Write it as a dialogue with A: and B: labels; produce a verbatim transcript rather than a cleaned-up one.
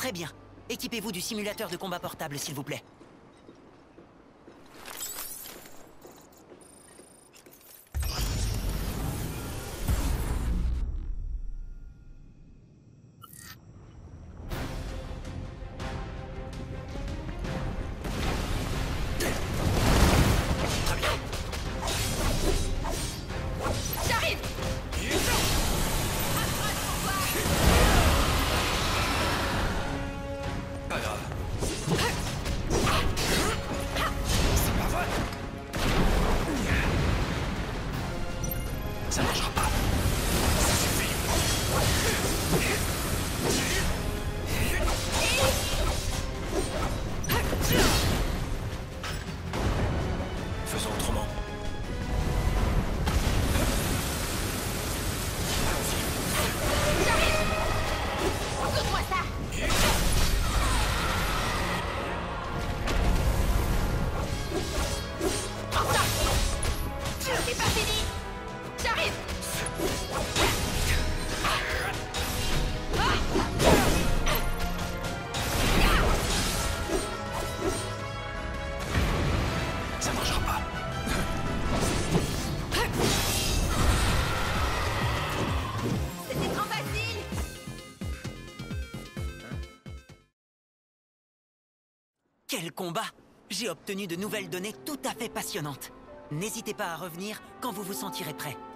A: Très bien. Équipez-vous du simulateur de combat portable, s'il vous plaît.
B: Ça marchera pas. Ça suffit. Faisons autrement.
C: J'arrive. Écoute-moi ça. Prends ça. C'est pas fini. J'arrive.
B: Ça marchera pas.
C: C'était trop facile.
A: Quel combat! J'ai obtenu de nouvelles données tout à fait passionnantes. N'hésitez pas à revenir quand vous vous sentirez prêt.